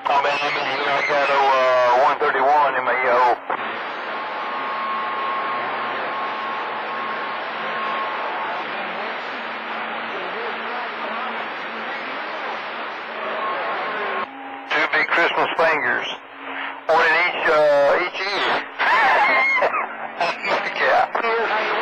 Oh man, I'm in here. I got 131 in my yo. Two big Christmas fingers. One in each ear. Yeah.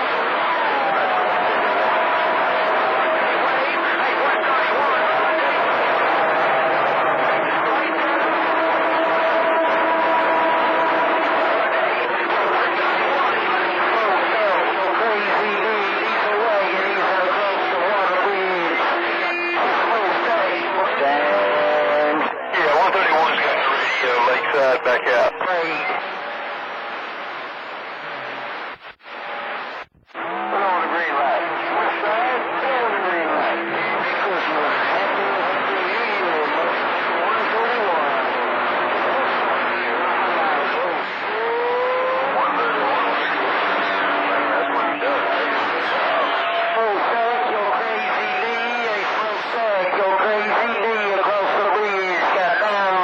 Lakeside back out. Put on the green light. Which side? Put on the green light. Merry Christmas. Happy New Year. 131. 131. That's what he does. SmokeStack, go CrazyD. Hey, SmokeStack, go CrazyD. Across the breeze. Got down.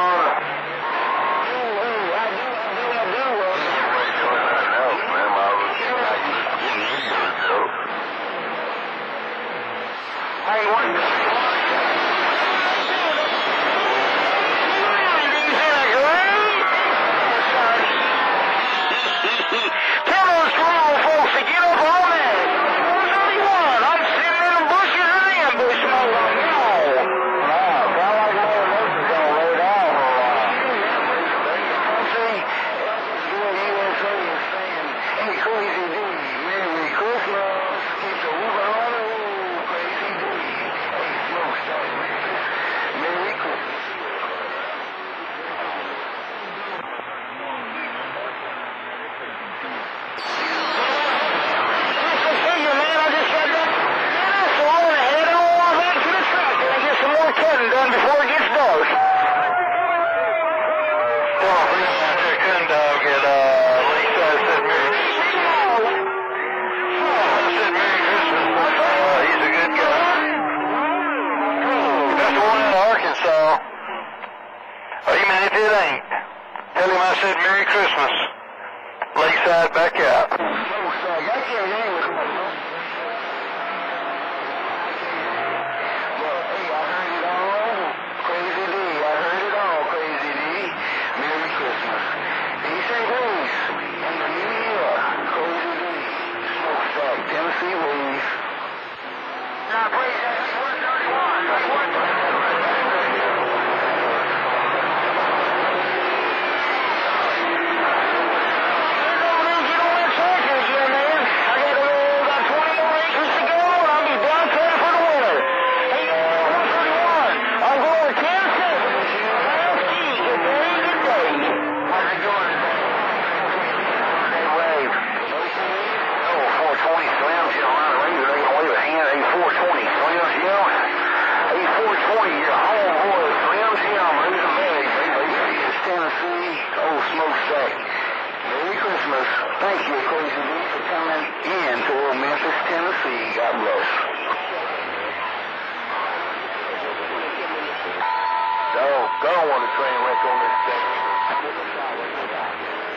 Hey, what? Tell those small folks to get up on that. 131. I'm sitting in the bushes in the ambush mode. Wow, sound like Mother Nature's gonna lay down for a while. See, USA is saying, hey, CrazyD, Merry Christmas. Keep the moving on the road, CrazyD. Hey, SmokeStack, Merry Christmas. Done before it gets dark. Well, we're out there CoonDog at Lakeside said Merry Christmas. He's a good guy. That's the one out of Arkansas. Even if it ain't, tell him I said Merry Christmas. Lakeside back out. I can't name it. Tennessee ways. Now, please, that's 131. SmokeStack. Merry Christmas. Thank you, CrazyD, for coming in to Memphis, Tennessee. God bless. Don't want a train wreck on this thing.